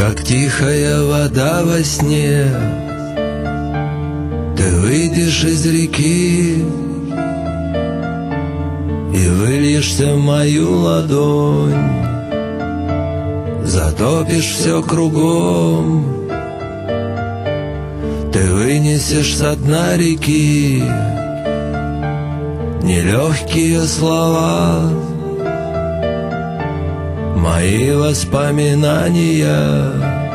Как тихая вода во сне, ты выйдешь из реки и выльешься в мою ладонь, затопишь все кругом. Ты вынесешь со дна реки нелегкие слова, мои воспоминания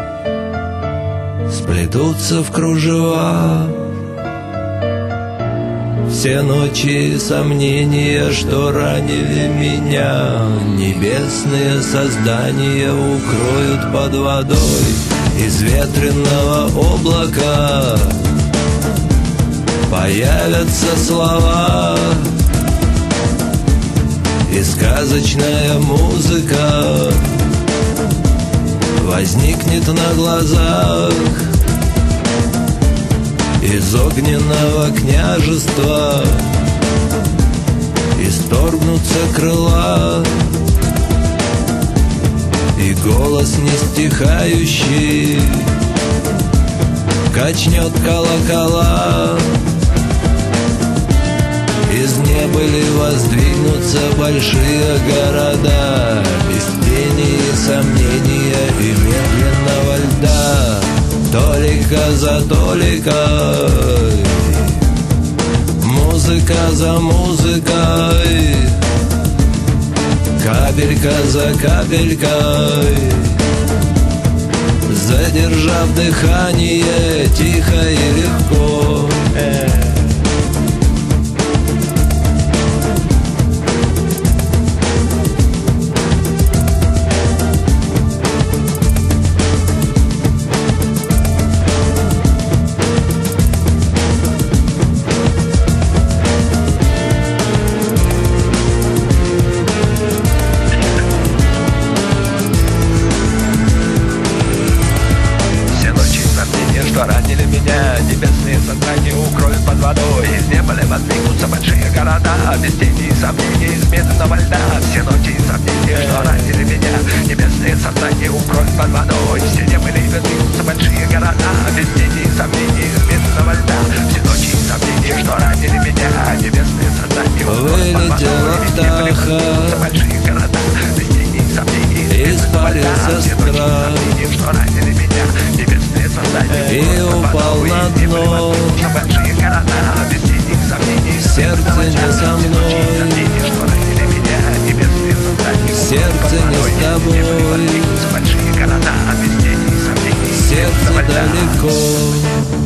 сплетутся в кружева. Все ночи и сомнения, что ранили меня, небесные создания укроют под водой. Из ветреного облака появятся слова, и сказочная музыка возникнет на глазах. Из огненного княжества исторгнутся крыла, и голос не стихающий качнет колокола. Из небыли воздвигнутся большие города, без тени и сомнения и медленного льда. Толика за толикой, музыка за музыкой, капелька за капелькой, задержав дыхание тихо и легко. Ранили меня, небесные сознания укроют под водой. Из неба воздвигнутся большие города, без тени и сомнений, из медленного льда. Все ночи и сомнения, что ранили меня, небесные сознания укроют под водой. Все неба воздвигнутся большие города, без тени и сомнений, из медленного льда. Все ночи и сомнения, что ранили меня, небесные сознания укроют под водой. Из неба воздвигнутся большие города, без тени и сомнений, из медленного льда. Все ночи и сомнения, что ранили меня, небесные создания и упал на дно. Сердце не со мной, сердце не с тобой, сердце далеко.